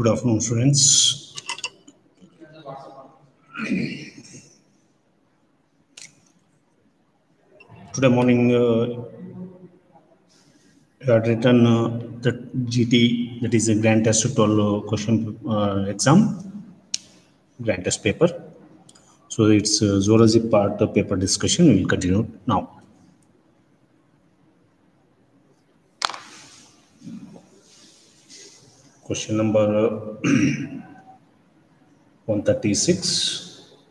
Good afternoon, students. Today morning, I had written the GT, that is a Grand Test 12 question exam, Grand Test paper. So it's zoology part paper discussion. We will continue now. Question number 136.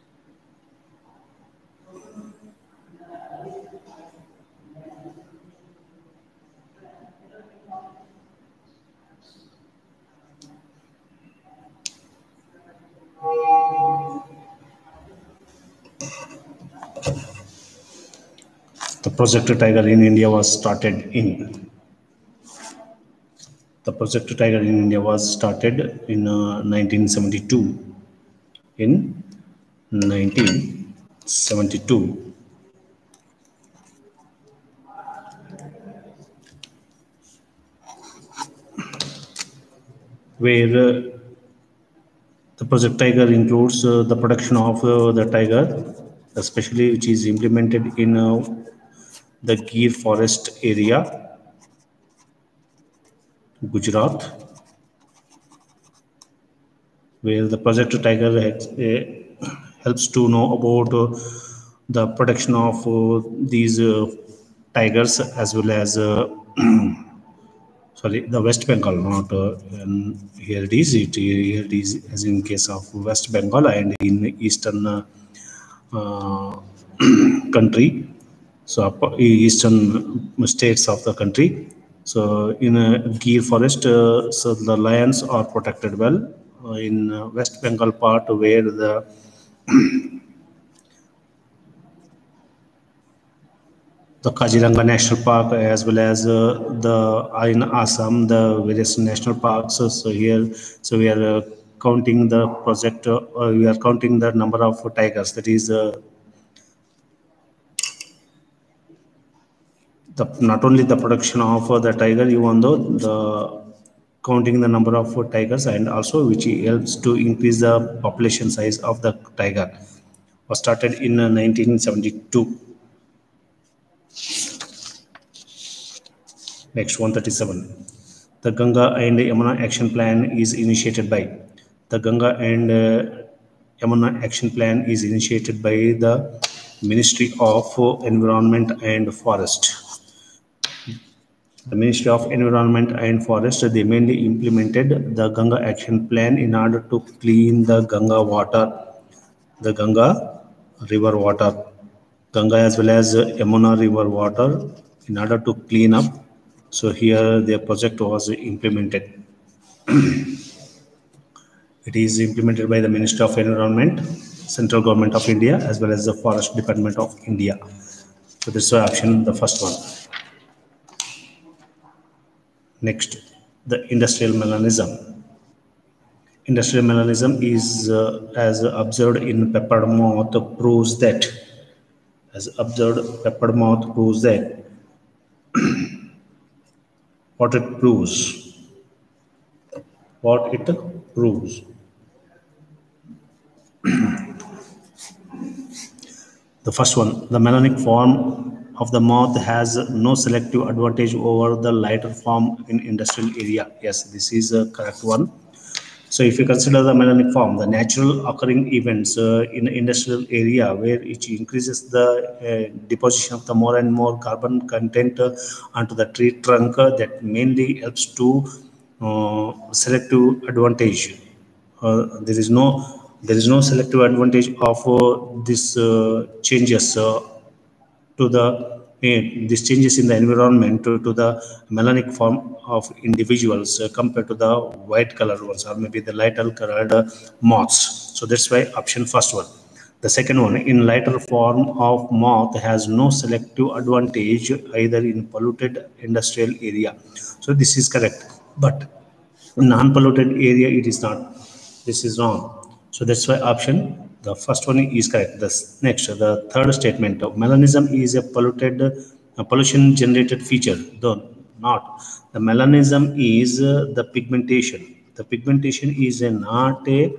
The Project Tiger in India was started in. The Project Tiger in India was started in 1972. In 1972. Where the Project Tiger includes the production of the tiger, especially which is implemented in the Gir forest area, Gujarat, where the Project Tiger helps to know about the production of these tigers, as well as sorry, the West Bengal, not here it is. Here it is as in case of West Bengal and in eastern country, so eastern states of the country. So in Gir forest, so the lions are protected well. In West Bengal part, where the Kaziranga National Park, as well as the in Assam, the various national parks. So here, so we are counting the project. We are counting the number of tigers. That is not only the production of the tiger, even though the counting the number of tigers, and also which helps to increase the population size of the tiger, was started in 1972. Next, 137. The Ganga and Yamuna Action Plan is initiated by. The Ganga and Yamuna Action Plan is initiated by the Ministry of Environment and Forest. The Ministry of Environment and Forest, they mainly implemented the Ganga Action Plan in order to clean the Ganga water, the Ganga river water, Ganga as well as Yamuna river water, in order to clean up. So here their project was implemented. It is implemented by the Ministry of Environment, Central Government of India, as well as the Forest Department of India. So this is option, the first one. Next, the industrial melanism. Industrial melanism is as observed in peppered moth proves that. As observed, peppered moth proves that. What it proves? What it proves? The first one, the melanic form of the moth has no selective advantage over the lighter form in industrial area. Yes, this is a correct one. So if you consider the melanic form, the natural occurring events in industrial area, where it increases the deposition of the more and more carbon content onto the tree trunk, that mainly helps to selective advantage. There is no selective advantage of this changes to the these changes in the environment to the melanic form of individuals compared to the white colored ones, or maybe the lighter colored moths. So that's why option first one. The second one, in lighter form of moth has no selective advantage either in polluted industrial area. So this is correct, but non-polluted area it is not. This is wrong. So that's why option, the first one is correct. Next, the third statement of melanism is a pollution generated feature, though not. The melanism is the pigmentation. the pigmentation is not a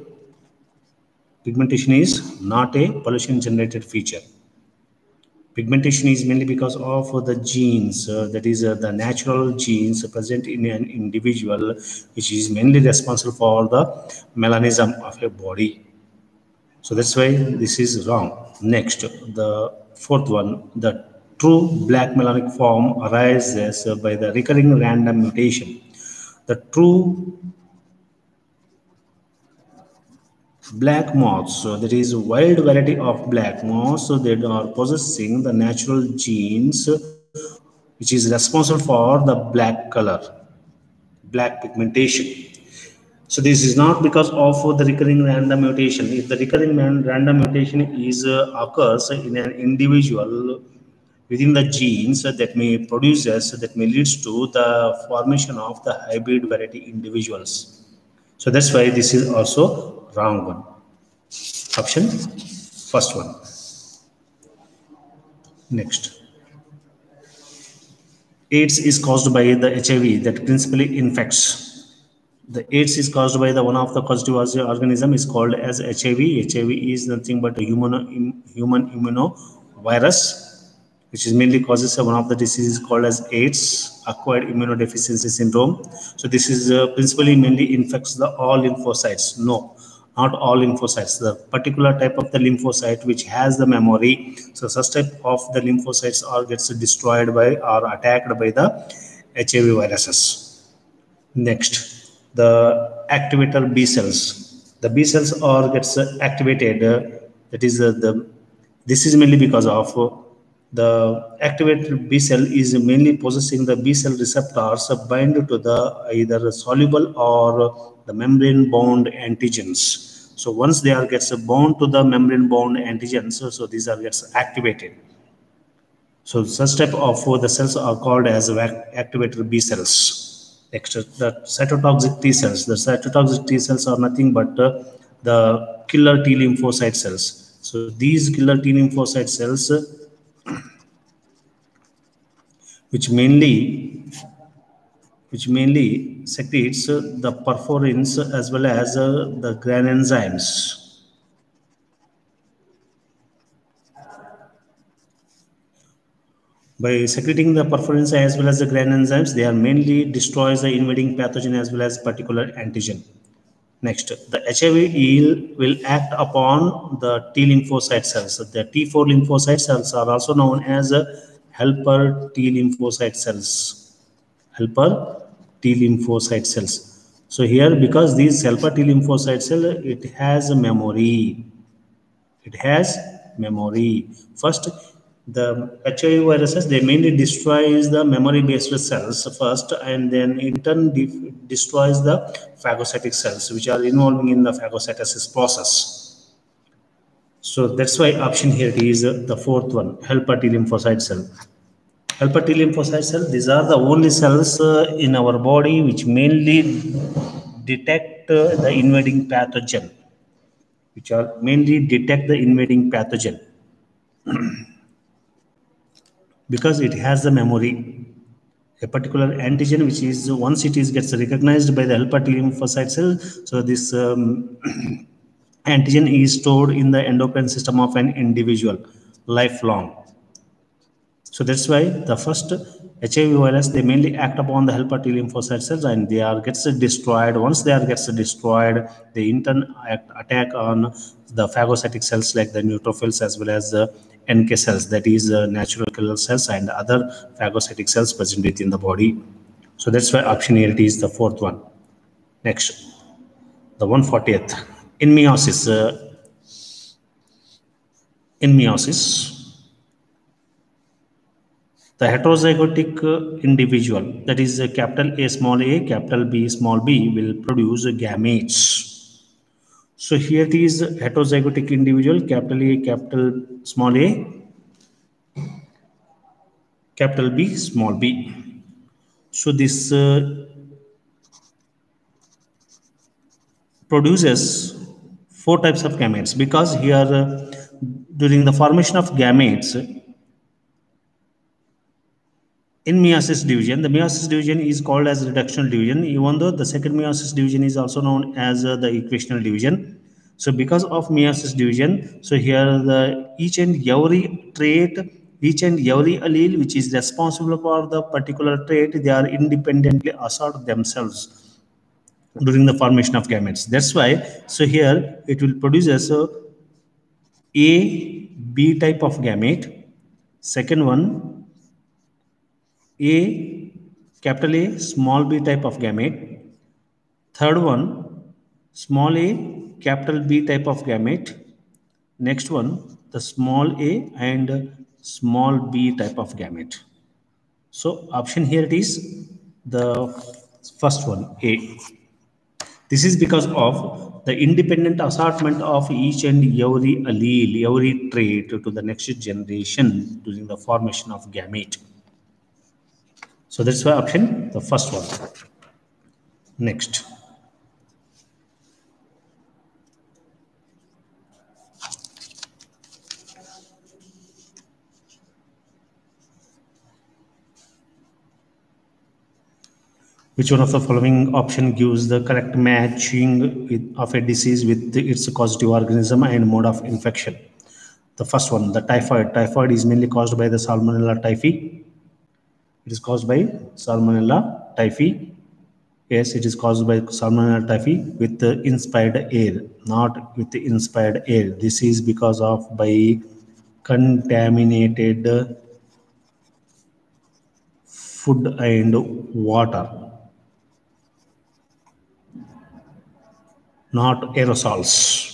pollution generated feature. Pigmentation is mainly because of the genes, that is the natural genes present in an individual, which is mainly responsible for the melanism of a body. So that's why this is wrong. Next, the fourth one, the true black melanic form arises by the recurring random mutation. The true black moths, so there is a wide variety of black moths that are possessing the natural genes which is responsible for the black color, black pigmentation. So this is not because of the recurring random mutation. If the recurring random mutation is occurs in an individual within the genes, that may produces, that may leads to the formation of the hybrid variety individuals. So that's why this is also wrong one. Option first one. Next. AIDS is caused by the HIV that principally infects. The AIDS is caused by the one of the causative organism is called as HIV. HIV is nothing but a human immunovirus, which is mainly causes one of the diseases called as AIDS, acquired immunodeficiency syndrome. So this is principally mainly infects the all lymphocytes. No, not all lymphocytes. The particular type of the lymphocyte which has the memory. So such type of the lymphocytes are gets destroyed by or attacked by the HIV viruses. Next, the activator B cells. The B cells are gets activated. That is this is mainly because of the activated B cell is mainly possessing the B cell receptors bind to the either soluble or the membrane bound antigens. So once they are gets bound to the membrane bound antigens, so these are gets activated. So such type of the cells are called as activator B cells. Next, the cytotoxic T cells. The cytotoxic T cells are nothing but the killer T lymphocyte cells. So these killer T lymphocyte cells, which mainly secretes the perforins as well as the gran enzymes. By secreting the perforins as well as the gran enzymes, they are mainly destroys the invading pathogen as well as particular antigen. Next, the HIV will act upon the T lymphocyte cells. The T4 lymphocyte cells are also known as helper T lymphocyte cells. Helper T lymphocyte cells. So here, because these helper T lymphocyte cell, it has a memory. It has memory. First, the HIV viruses, they mainly destroys the memory-based cells first, and then in turn destroys the phagocytic cells, which are involving in the phagocytosis process. So that's why option here is the fourth one, helper T lymphocyte cell. Helper T lymphocyte cell, these are the only cells in our body which mainly detect the invading pathogen, because it has the memory. A particular antigen, which is once it is gets recognized by the helper T lymphocyte cell, so this antigen is stored in the endocrine system of an individual lifelong. So that's why the first HIV virus, they mainly act upon the helper T lymphocyte cells and they are gets destroyed. Once they are gets destroyed, they in turn attack on the phagocytic cells like the neutrophils as well as the NK cells, that is natural killer cells and other phagocytic cells present within the body. So that's why option here it is the fourth one. Next, the 140th, in meiosis. In meiosis, the heterozygotic individual, that is capital A small a, capital B small b, will produce gametes. So here it is heterozygotic individual, capital A, capital small a, capital B small b. So this produces four types of gametes, because here during the formation of gametes, In meiosis division, the meiosis division is called as reductional division, even though the second meiosis division is also known as the equational division. So because of meiosis division, so here the each and every trait, each and every allele which is responsible for the particular trait, they are independently assert themselves during the formation of gametes. That's why, so here it will produce as A, B type of gamete. Second one, A, capital A, small b type of gamete. Third one, small a, capital B type of gamete. Next one, the small a and small b type of gamete. So option here it is the first one, A. This is because of the independent assortment of each and every allele, every trait to the next generation during the formation of gamete. So that's why option the first one. Next. Which one of the following option gives the correct matching of a disease with its causative organism and mode of infection? The first one, the typhoid. Typhoid is mainly caused by the Salmonella typhi. It is caused by Salmonella typhi. Yes, it is caused by Salmonella typhi with the inspired air, not with the inspired air. This is because of by contaminated food and water, not aerosols.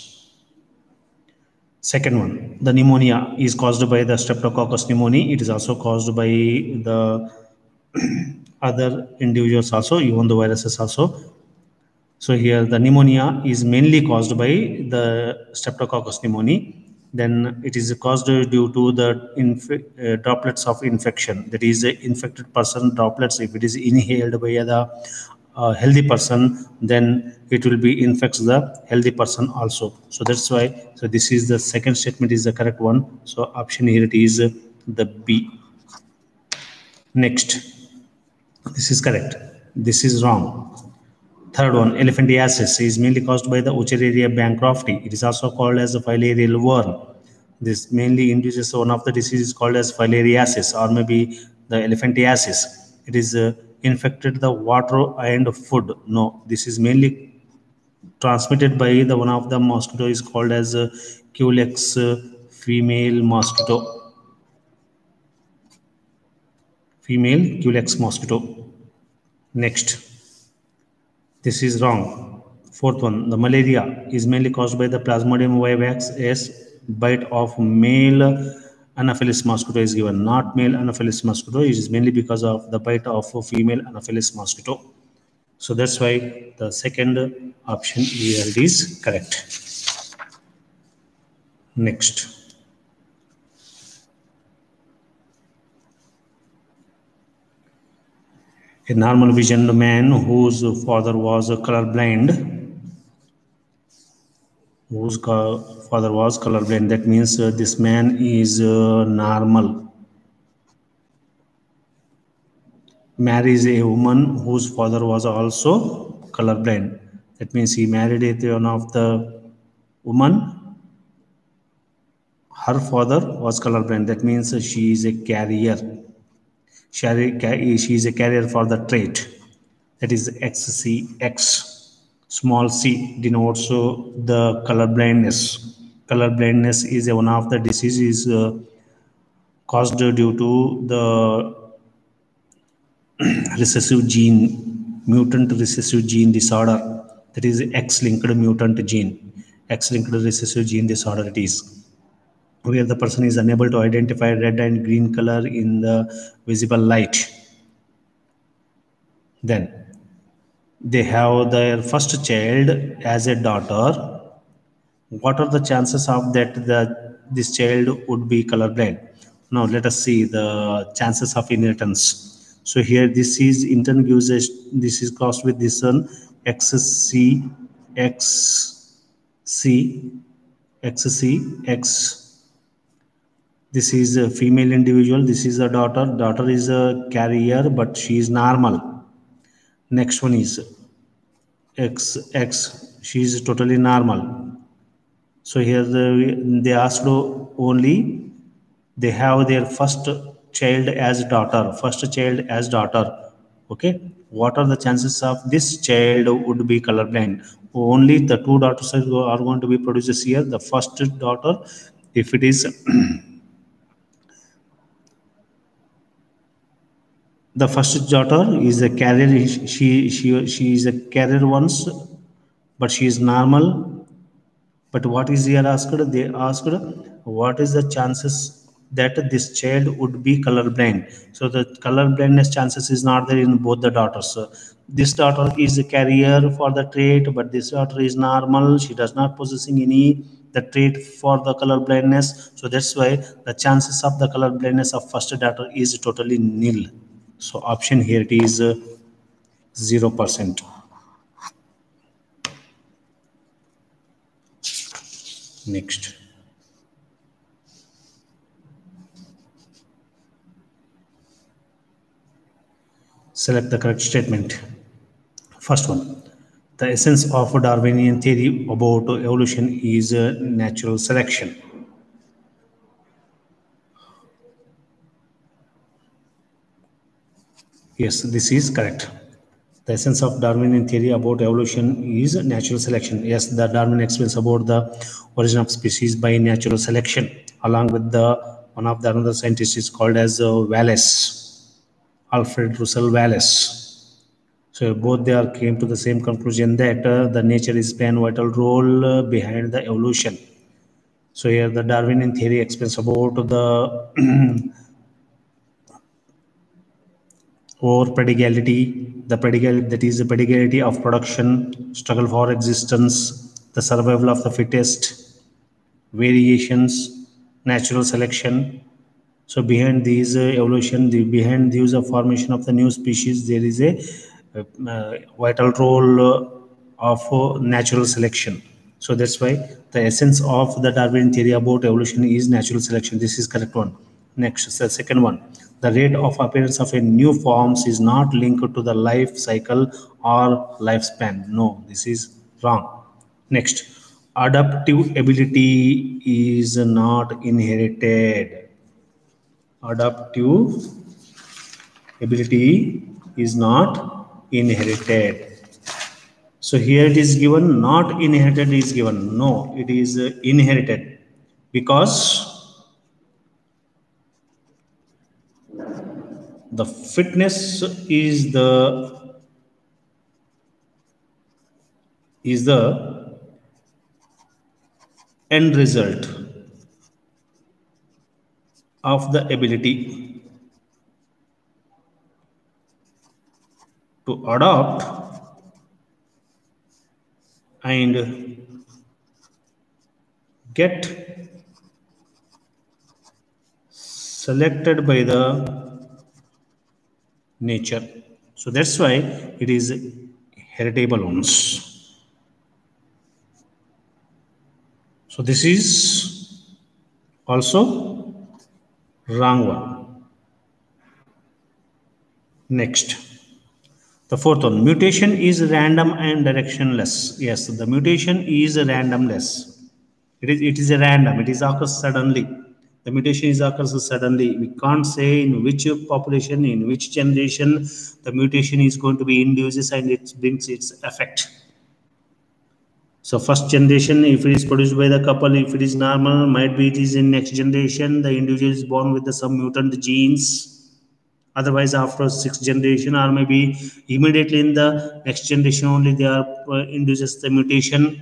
Second one, the pneumonia is caused by the Streptococcus pneumoniae. It is also caused by the other individuals also, even the viruses also. So here the pneumonia is mainly caused by the Streptococcus pneumoniae. Then it is caused due to the droplets of infection. That is, infected person droplets. If it is inhaled by the healthy person, then it will be infects the healthy person also. So that's why. So this is the second statement is the correct one. So option here it is the B. Next, this is correct. This is wrong. Third one, elephantiasis is mainly caused by the Wuchereria bancrofti. It is also called as a filarial worm. This mainly induces one of the diseases called as filariasis or maybe the elephantiasis. It is infected the water and food. No, this is mainly transmitted by the one of the mosquito is called as Culex female mosquito. Female Culex mosquito. Next. This is wrong. Fourth one, the malaria is mainly caused by the Plasmodium vivax as bite of male Anopheles mosquito is given, not male Anopheles mosquito. It is mainly because of the bite of a female Anopheles mosquito. So that's why the second option here is correct. Next. A normal visioned man whose father was colorblind, father was colorblind. That means this man is normal. Marries a woman whose father was also colorblind. That means he married one of the woman. Her father was colorblind. That means she is a carrier. She is a carrier for the trait. That is XCX. Small c denotes the color blindness. Color blindness is one of the diseases caused due to the recessive gene, mutant recessive gene disorder. That is X-linked mutant gene, X-linked recessive gene disorder it is, where the person is unable to identify red and green color in the visible light. Then they have their first child as a daughter. What are the chances of that this child would be colorblind? Now let us see the chances of inheritance. So here this is intern usage. This is crossed with this one XC X C X C X This is a female individual. This is a daughter. Daughter is a carrier, but she is normal. Next one is X. She is totally normal. So here they asked only they have their first child as daughter. First child as daughter. Okay. What are the chances of this child would be colorblind? Only the two daughters are going to be produced here. The first daughter, if it is the first daughter is a carrier, she is a carrier once, but she is normal. But what is here asked? They asked what is the chances that this child would be colorblind. So the color blindness chances is not there in both the daughters. So this daughter is a carrier for the trait, but this daughter is normal. She does not possessing any the trait for the color blindness. So that's why the chances of the color blindness of first daughter is totally nil. So option here it is 0%. Next. Select the correct statement. First one. The essence of Darwinian theory about evolution is natural selection. Yes, this is correct. The essence of Darwinian theory about evolution is natural selection. Yes, the Darwin explains about the origin of species by natural selection, along with the one of the another scientist is called as Wallace, Alfred Russel Wallace. So both they are came to the same conclusion that the nature is playing a vital role behind the evolution. So here the Darwinian theory explains about the or prodigality, the prodigality that is the prodigality of production, struggle for existence, the survival of the fittest, variations, natural selection. So behind these evolution, behind the use of formation of the new species, there is a vital role of natural selection. So that's why the essence of the Darwinian theory about evolution is natural selection. This is correct one. Next, the second one. The rate of appearance of a new forms is not linked to the life cycle or lifespan. No, this is wrong. Next, adaptive ability is not inherited. Adaptive ability is not inherited. So here it is given not inherited is given. No, it is inherited because the fitness is the end result of the ability to adopt and get selected by the nature. So that's why it is heritable ones. So this is also wrong one. Next, the fourth one, mutation is random and directionless. Yes, the mutation is randomless. It is a random. It is occurs suddenly. The mutation is occurs suddenly. We can't say in which population, in which generation, the mutation is going to be induces and it brings its effect. So first generation, if it is produced by the couple, if it is normal, might be it is in next generation, the individual is born with some mutant genes. Otherwise, after sixth generation, or maybe immediately in the next generation only, they are induces the mutation.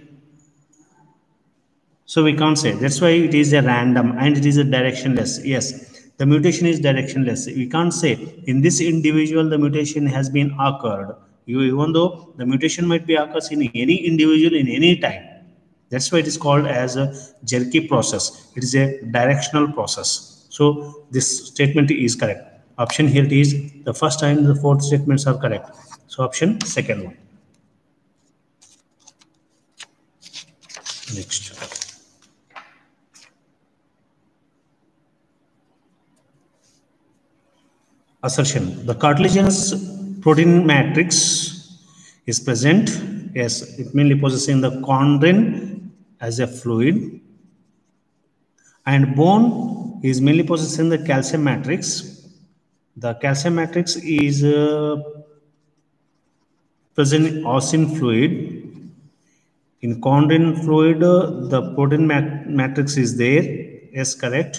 So we can't say. That's why it is a random and it is a directionless. Yes, the mutation is directionless. We can't say in this individual the mutation has been occurred. Even though the mutation might be occurs in any individual in any time. That's why it is called as a jerky process. It is a directional process. So this statement is correct. Option here it is the first and the fourth statements are correct. So option second one. Next. assertion. The cartilaginous protein matrix is present. Yes, it mainly possessing the chondrin as a fluid, and bone is mainly possessing the calcium matrix. The calcium matrix is present in osseous fluid. In chondrin fluid, the protein matrix is there. Yes, correct.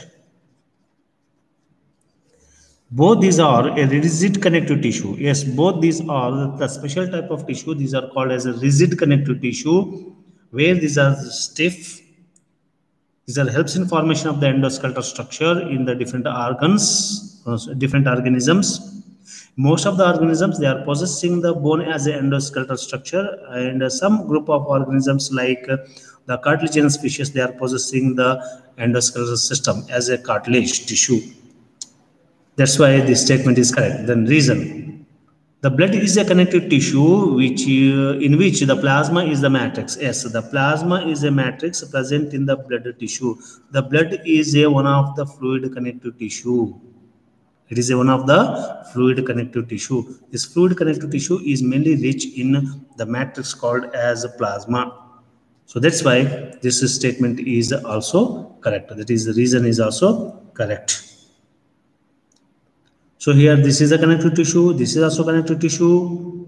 Both these are a rigid connective tissue. Yes, both these are the special type of tissue. These are called as a rigid connective tissue, where these are stiff. These are helps in formation of the endoskeletal structure in the different organs, different organisms. Most of the organisms, they are possessing the bone as an endoskeletal structure, and some group of organisms like the cartilaginous species, they are possessing the endoskeletal system as a cartilage tissue. That's why this statement is correct. Then reason: the blood is a connective tissue which in which the plasma is the matrix. Yes, the plasma is a matrix present in the blood tissue. The blood is a one of the fluid connective tissue. It is a one of the fluid connective tissue. This fluid connective tissue is mainly rich in the matrix called as plasma. So that's why this statement is also correct. That is, the reason is also correct. So here this is a connective tissue, this is also connective tissue.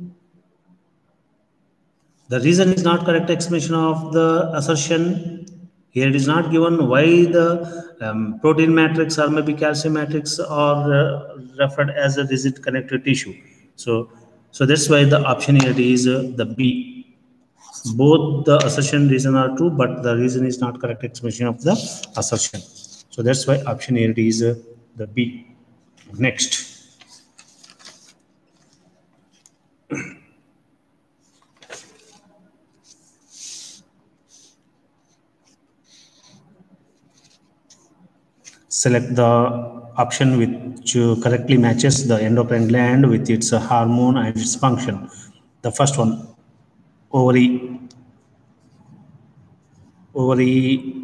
The reason is not correct explanation of the assertion. Here it is not given why the protein matrix or maybe calcium matrix are referred as a rigid connective tissue. So that's why the option here is the B. Both the assertion reason are true, but the reason is not correct explanation of the assertion. So that's why option here is the B. Next. Select the option which correctly matches the endocrine gland with its hormone and its function. The first one, ovary. Ovary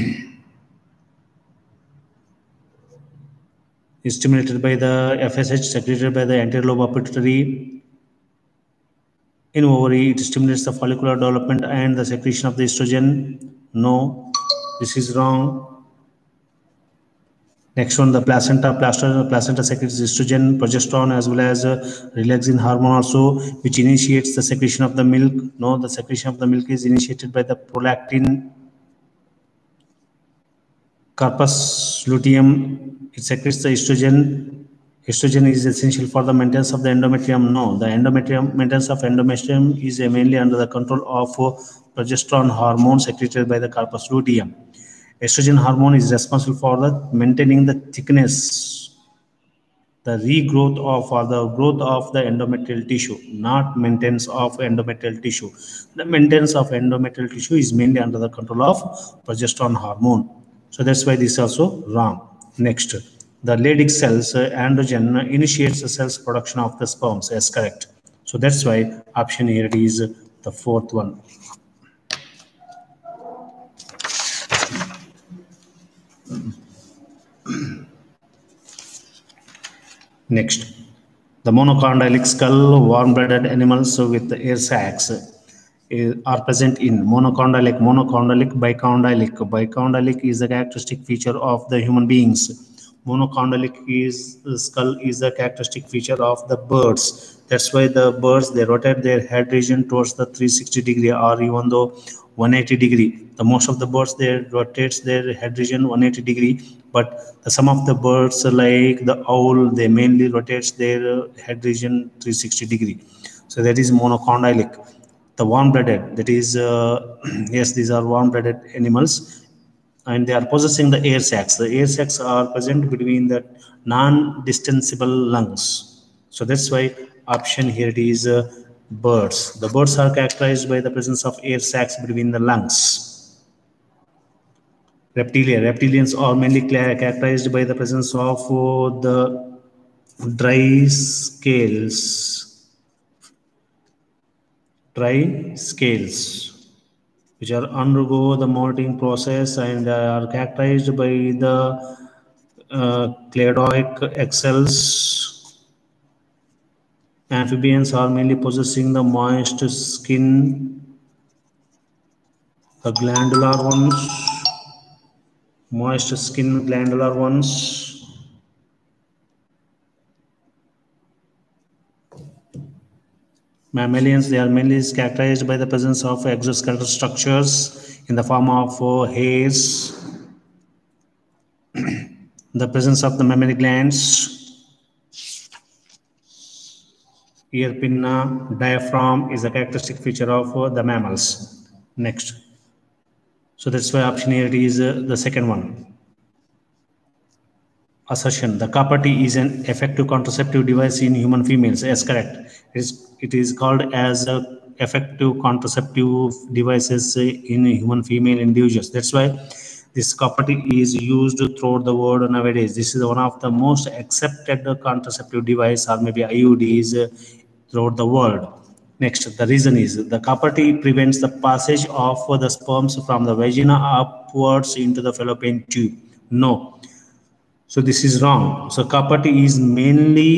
is stimulated by the FSH secreted by the anterior lobe of pituitary. In ovary, it stimulates the follicular development and the secretion of the estrogen. No, this is wrong. Next one, the placenta. Placenta secretes estrogen, progesterone, as well as relaxin hormone also, which initiates the secretion of the milk. No, the secretion of the milk is initiated by the prolactin. Corpus luteum, it secretes the estrogen. Estrogen is essential for the maintenance of the endometrium. No, the maintenance of endometrium is mainly under the control of progesterone hormone secreted by the corpus luteum. Estrogen hormone is responsible for the maintaining the thickness, the regrowth of or the growth of the endometrial tissue, not maintenance of endometrial tissue. The maintenance of endometrial tissue is mainly under the control of progesterone hormone. So that's why this is also wrong. Next, the Leydig cells, androgen initiates the cell's production of the sperms. Yes, correct. So that's why option here is the fourth one. Next, the monochondrial skull, warm-blooded animals with air sacs are present in monochondrial, bichondrial. Bichondrial is a characteristic feature of the human beings. Monochondrial skull is a characteristic feature of the birds. That's why the birds, they rotate their head region towards the 360 degree or even though 180 degree. The most of the birds, they rotates their head region 180 degree, but some of the birds like the owl, they mainly rotates their head region 360 degree. So that is monochondrial. The warm-blooded, that is yes, these are warm-blooded animals, and they are possessing the air sacs. The air sacs are present between the non-distensible lungs. So that's why option here it is birds. The birds are characterized by the presence of air sacs between the lungs. Reptilians are mainly characterized by the presence of the dry scales, which are undergo the molting process and are characterized by the cladoic egg cells. Amphibians are mainly possessing the moist skin, the glandular ones, moist skin, glandular ones. Mammalians, they are mainly characterized by the presence of exoskeletal structures in the form of hairs, the presence of the mammary glands, ear pinna, diaphragm is a characteristic feature of the mammals. Next. So that's why option here is the second one. Assertion: the copper T is an effective contraceptive device in human females. Yes, correct. It is called as effective contraceptive devices in human female individuals. That's why this copper T is used throughout the world nowadays. This is one of the most accepted contraceptive device, or maybe IUDs, throughout the world. Next, the reason is the copper T prevents the passage of the sperms from the vagina upwards into the fallopian tube. No. So this is wrong. So copper T is mainly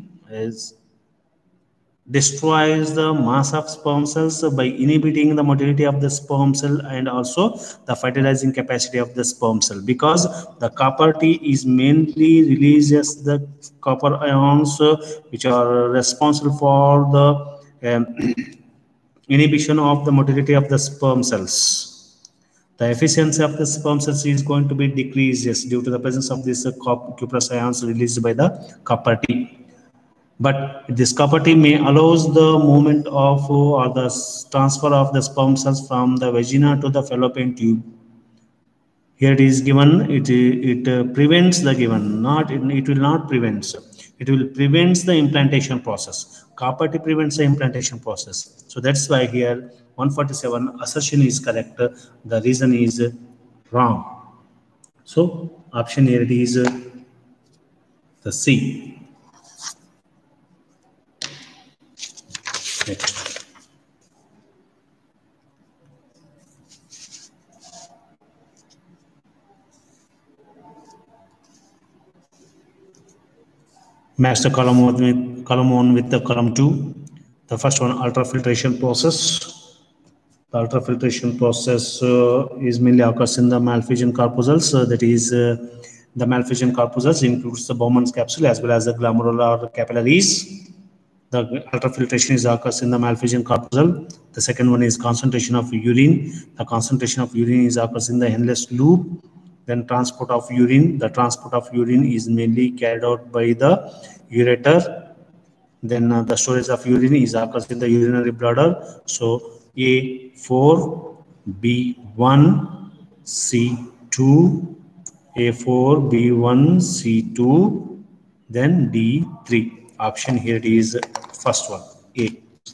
destroys the mass of sperm cells by inhibiting the motility of the sperm cell and also the fertilizing capacity of the sperm cell, because the copper T is mainly releases the copper ions which are responsible for the inhibition of the motility of the sperm cells. The efficiency of the sperm cells is going to be decreased due to the presence of this cuprous ions released by the copper T. But this copper T may allows the movement of or the transfer of the sperm cells from the vagina to the fallopian tube. Here it is given, it prevents the given, not it will not prevent. It will prevent the implantation process. Copper T prevents the implantation process. So that's why here 147 assertion is correct. The reason is wrong. So option here it is the C. Next. Match the column 1 with the column 2. The first one, ultrafiltration process. The ultrafiltration process is mainly occurs in the Malpighian corpuscles. That is, the Malpighian corpuscles includes the Bowman's capsule as well as the glomerular capillaries. The ultrafiltration is occurs in the Malpighian corpuscle. The second one is concentration of urine. The concentration of urine is occurs in the Henle's loop. Then transport of urine. The transport of urine is mainly carried out by the ureter. Then the storage of urine is occurs in the urinary bladder. So A4, B1, C2, A4, B1, C2, then D3. Option here it is first one, A.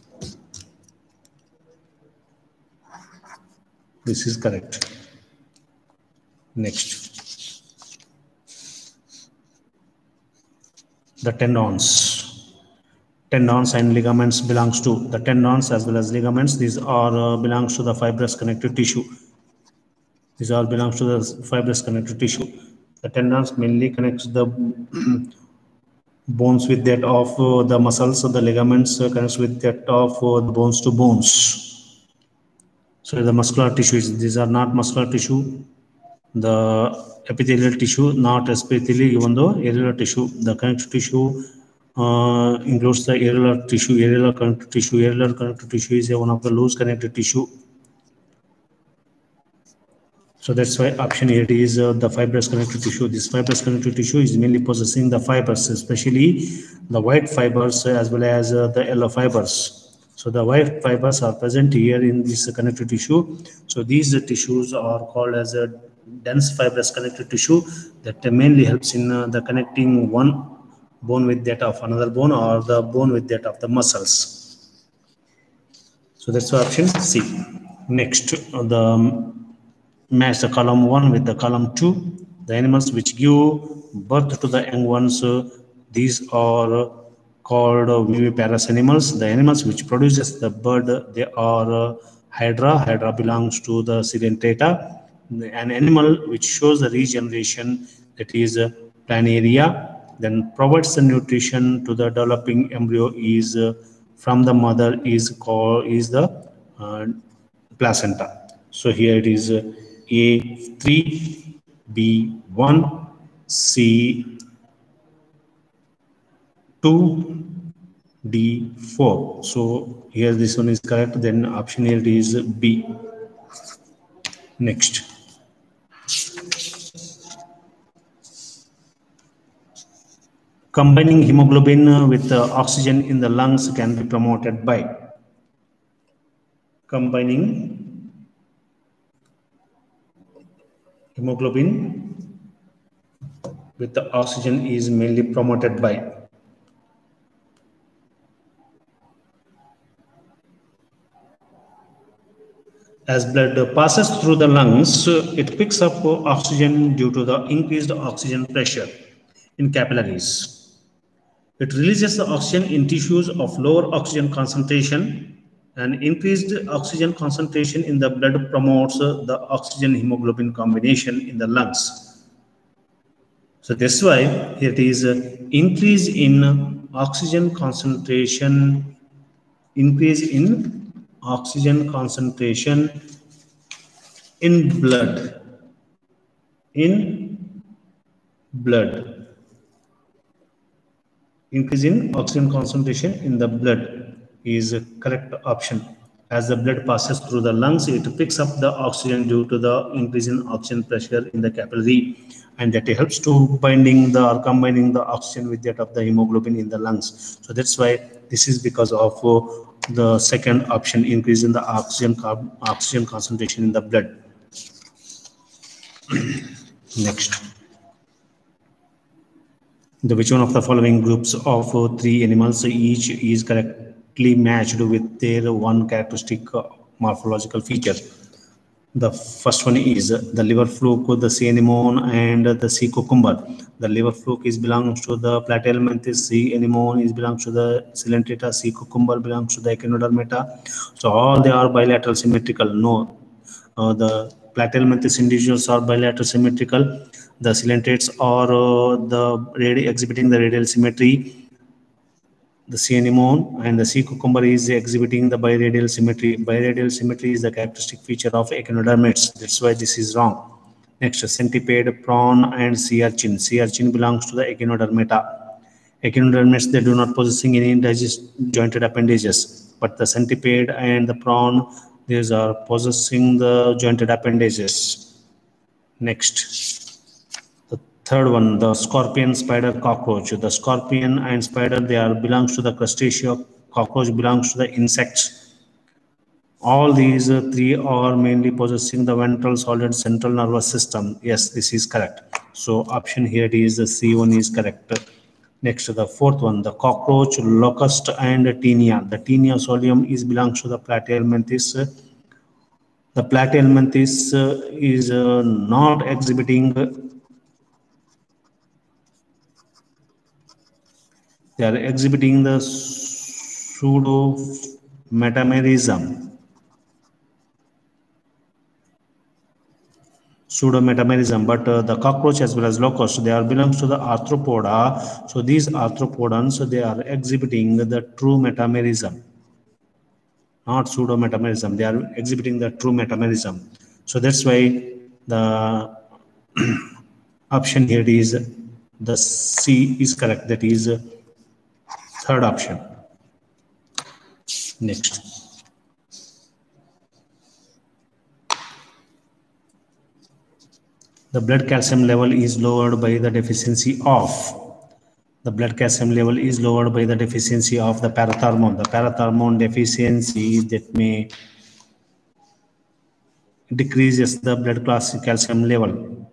This is correct. Next, the tendons. Tendons and ligaments belongs to the tendons as well as ligaments. These are belongs to the fibrous connective tissue. These all belongs to the fibrous connective tissue. The tendons mainly connects the bones with that of the muscles. So the ligaments connects with that of the bones to bones. So the muscular tissues, these are not muscular tissue. The epithelial tissue, not epithelial, even though areolar tissue. The connective tissue includes the areolar tissue. Areolar connective tissue. Areolar connective tissue is one of the loose connective tissue. So that's why option here is the fibrous connective tissue. This fibrous connective tissue is mainly possessing the fibers, especially the white fibers as well as the yellow fibers. So the white fibers are present here in this connective tissue. So these tissues are called as a dense fibrous connective tissue that mainly helps in the connecting one bone with that of another bone or the bone with that of the muscles. So that's option C. Next, the match the column 1 with the column 2. The animals which give birth to the young ones, these are called viviparous animals. The animals which produces the bird, they are hydra. Hydra belongs to the Sidentata. An animal which shows the regeneration, that is planaria. then provides the nutrition to the developing embryo is from the mother is the uh, placenta. So here it is A3, B1, C 2, D4. So here this one is correct. Then option here is B. Next. Combining hemoglobin with oxygen in the lungs can be promoted by combining hemoglobin with the oxygen is mainly promoted by as blood passes through the lungs, it picks up oxygen due to the increased oxygen pressure in capillaries. It releases the oxygen in tissues of lower oxygen concentration, and increased oxygen concentration in the blood promotes the oxygen hemoglobin combination in the lungs. So that's why it is increase in oxygen concentration, increase in oxygen concentration in blood, increase in oxygen concentration in the blood is a correct option. As the blood passes through the lungs, it picks up the oxygen due to the increase in oxygen pressure in the capillary, and that helps to binding the or combining the oxygen with that of the hemoglobin in the lungs. So that's why this is because of the second option, increase in the oxygen concentration in the blood. Next. Which one of the following groups of three animals each is correctly matched with their one characteristic morphological feature? The first one is the liver fluke, the sea anemone, and the sea cucumber. The liver fluke is belongs to the platyhelminthes, sea anemone is belongs to the Coelenterata, sea cucumber belongs to the Echinodermata. So all they are bilateral symmetrical. No, the platyhelminthes individuals are bilateral symmetrical. The Coelenterates are exhibiting the radial symmetry. The sea anemone and the sea cucumber is exhibiting the biradial symmetry. Biradial symmetry is the characteristic feature of echinodermates. That's why this is wrong. Next, centipede, prawn, and sea urchin. Sea urchin belongs to the Echinodermata. Echinodermates, they do not possessing any jointed appendages, but the centipede and the prawn, these are possessing the jointed appendages. Next. Third one, the scorpion, spider, cockroach. The scorpion and spider, they are belongs to the crustacea. Cockroach belongs to the insects. All these three are mainly possessing the ventral solid central nervous system. Yes, this is correct. So option here is the C1 is correct. Next, the fourth one, the cockroach, locust, and tinea. The tinea solium is belongs to the platyhelminthes. The platyhelminthes is not exhibiting. They are exhibiting the pseudometamerism. But the cockroach as well as locust, they are belongs to the arthropoda. So these arthropodans, they are exhibiting the true metamerism, not pseudometamerism. They are exhibiting the true metamerism. So that's why the option here is the C is correct. That is third option. Next. The blood calcium level is lowered by the deficiency of. The blood calcium level is lowered by the deficiency of the parathormone. The parathormone deficiency that may decreases the blood calcium level.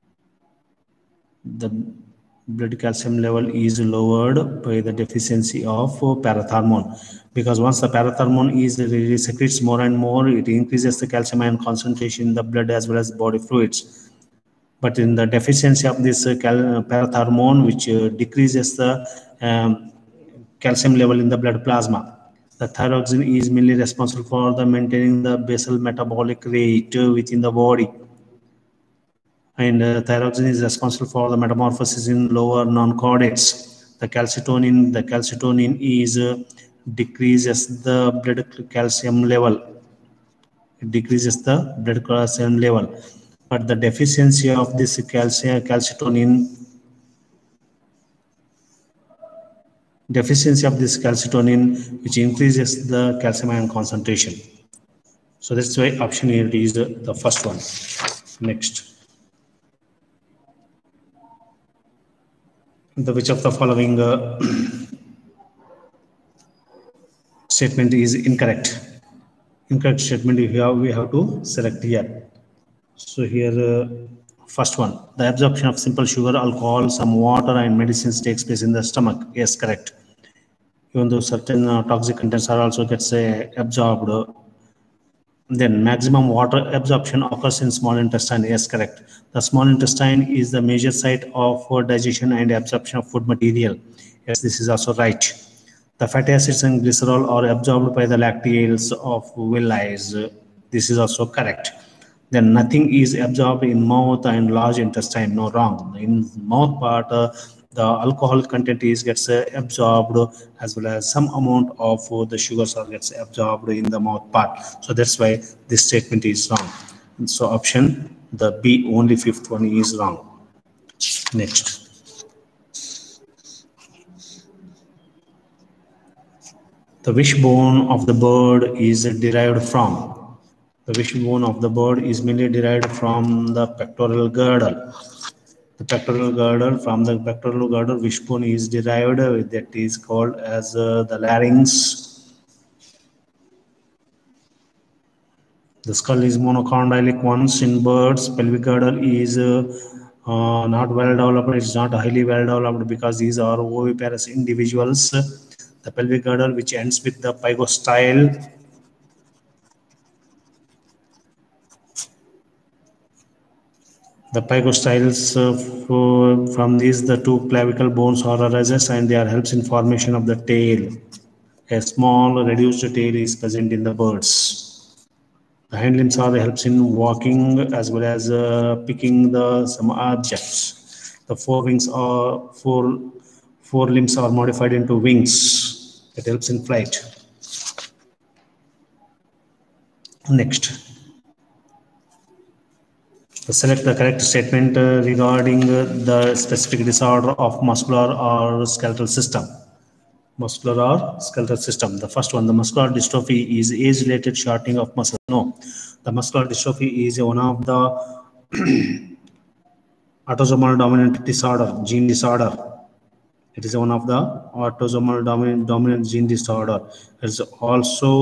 The blood calcium level is lowered by the deficiency of parathormone, because once the parathormone is secretes more and more, it increases the calcium ion concentration in the blood as well as body fluids. But in the deficiency of this parathormone, which decreases the calcium level in the blood plasma, the thyroxine is mainly responsible for the maintaining the basal metabolic rate within the body. and thyroxine is responsible for the metamorphosis in lower non-chordates. The calcitonin is decreases the blood calcium level. It decreases the blood calcium level, but the deficiency of this calcitonin which increases the calcium ion concentration. So that's why option here is the first one. Next, which of the following statement is incorrect? Incorrect statement we have to select here. So here first one, the absorption of simple sugar, alcohol, some water and medicines takes place in the stomach. Yes, correct. Even though certain toxic contents are also gets absorbed, then maximum water absorption occurs in small intestine. Yes, correct. The small intestine is the major site of digestion and absorption of food material. Yes, this is also right. The fatty acids and glycerol are absorbed by the lacteals of villi. This is also correct. Then nothing is absorbed in mouth and large intestine. No, wrong. In mouth part, the alcohol content is gets absorbed, as well as some amount of the sugars are gets absorbed in the mouth part. So that's why this statement is wrong. And so option the B, only fifth one, is wrong. Next, the wishbone of the bird is derived from. The wishbone of the bird is mainly derived from the pectoral girdle. The pectoral girdle, from the pectoral girdle, wishbone is derived, that is called as the larynx. The skull is monochondrial once in birds. Pelvic girdle is not well developed. It's not highly well developed because these are oviparous individuals. The pelvic girdle, which ends with the pygostyle. The pygostyles, from these the two clavicle bones are arises, and they are helps in formation of the tail. A small reduced tail is present in the birds. The hind limbs are helps in walking as well as picking the some objects. The four limbs are modified into wings that helps in flight. Next, select the correct statement regarding the specific disorder of muscular or skeletal system. Muscular or skeletal system. The first one, the muscular dystrophy is age-related shortening of muscle. No, the muscular dystrophy is one of the autosomal dominant disorder, gene disorder. It is one of the autosomal dominant gene disorder. It is also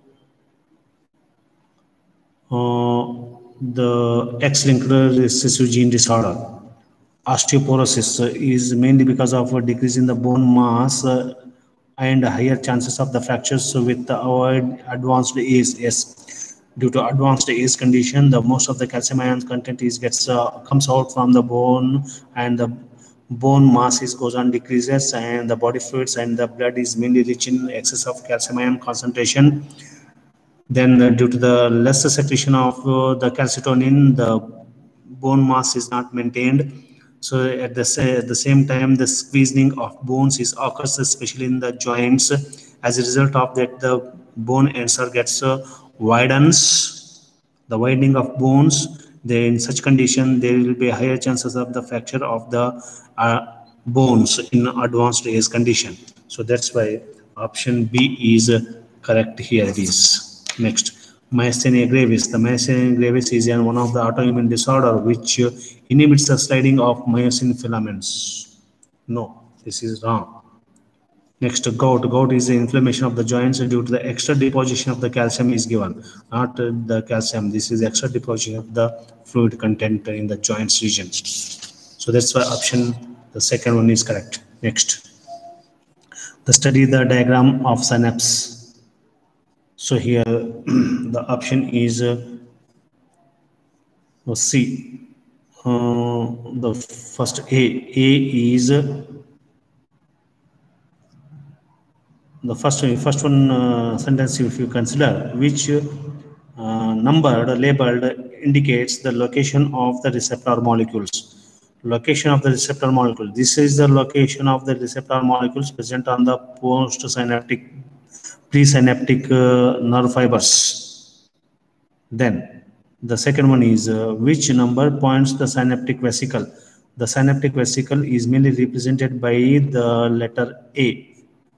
the X-linked recessive gene disorder. Osteoporosis is mainly because of a decrease in the bone mass and higher chances of the fractures with the advanced age. Yes, due to advanced age condition, the most of the calcium ion content is comes out from the bone, and the bone mass goes on decreases, and the body fluids and the blood is mainly rich in excess of calcium ion concentration. Then due to the lesser secretion of the calcitonin, the bone mass is not maintained. So at the same time, the squeezing of bones occurs, especially in the joints. As a result of that, the bone ends gets widens. The widening of bones, in such condition, there will be higher chances of the fracture of the bones in advanced age condition. So that's why option B is correct here. It is. Next, myasthenia gravis. The myasthenia gravis is one of the autoimmune disorder which inhibits the sliding of myosin filaments. No, this is wrong. Next, gout. Gout is the inflammation of the joints due to the extra deposition of the calcium is given, not the calcium. This is extra deposition of the fluid content in the joints region. So that's why option the second one is correct. Next, the study the diagram of synapse. So here the option is C. The first A is the first one sentence. If you consider which numbered labeled indicates the location of the receptor molecules. Location of the receptor molecule. This is the location of the receptor molecules present on the postsynaptic, presynaptic nerve fibers. Then the second one is which number points the synaptic vesicle. The synaptic vesicle is mainly represented by the letter A.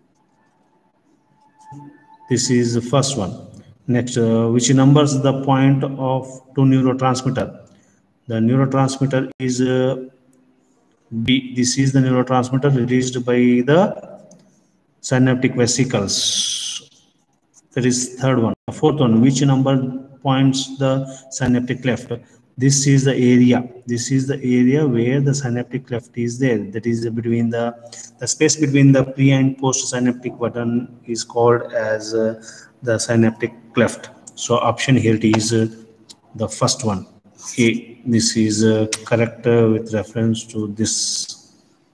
This is the first one. Next, which numbers the point of to neurotransmitter. The neurotransmitter is B. This is the neurotransmitter released by the synaptic vesicles. That is third one. The fourth one, which number points the synaptic cleft. This is the area. This is the area where the synaptic cleft is there. That is between the space between the pre and post synaptic button is called as the synaptic cleft. So option here it is the first one. A. This is correct with reference to this.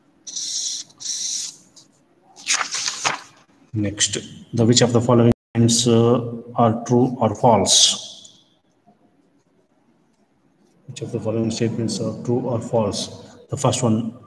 Next, the which of the following are true or false? Which of the following statements are true or false? The first one,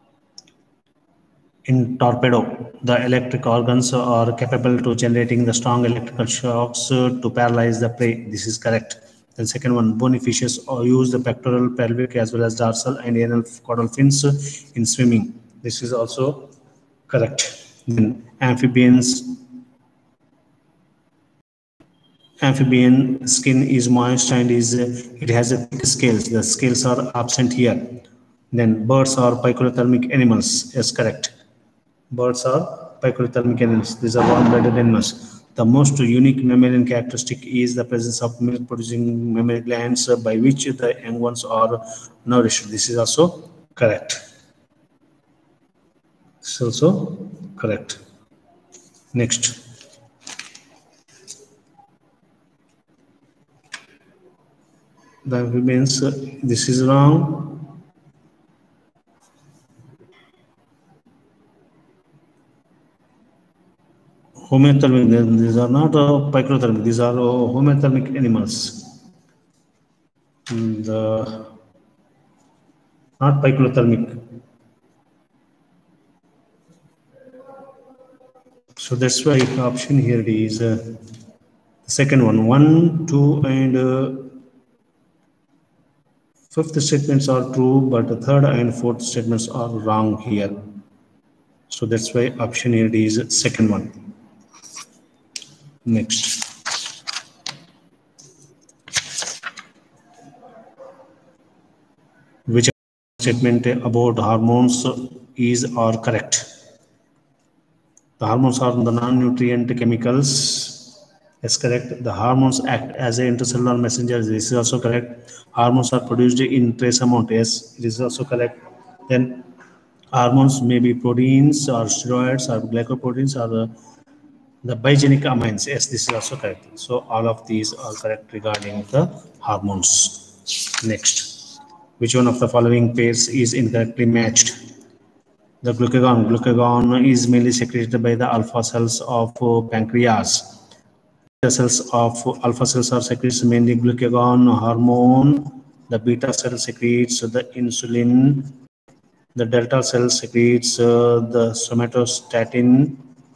in torpedo, the electric organs are capable to generating the strong electrical shocks to paralyze the prey. This is correct. Then second one, bony fishes use the pectoral, pelvic as well as dorsal and anal caudal fins in swimming. This is also correct. Then amphibian skin is moist and it has a thick scales. The scales are absent here. Then birds are picothermic animals. Yes, correct. Birds are picothermic animals. These are warm-blooded animals. The most unique mammalian characteristic is the presence of milk-producing mammary glands by which the young ones are nourished. This is also correct. This is also correct. Next. The amphibians, this is wrong. Homeothermic, these are not picothermic, these are homeothermic animals. Not picothermic. So that's why option here is the second one. 1, 2, and fifth statements are true, but the third and fourth statements are wrong here. So that's why option here is second one. Next. Which statement about hormones is or correct? The hormones are the non-nutrient chemicals. Yes, correct. The hormones act as an intercellular messenger. This is also correct. Hormones are produced in trace amount. Yes, it is also correct. Then hormones may be proteins or steroids or glycoproteins or the biogenic amines. Yes, this is also correct. So all of these are correct regarding the hormones. Next, which one of the following pairs is incorrectly matched? The glucagon. Glucagon is mainly secreted by the alpha cells of pancreas. The cells of alpha cells are secretes mainly glucagon hormone. The beta cell secretes the insulin. The delta cell secretes the somatostatin.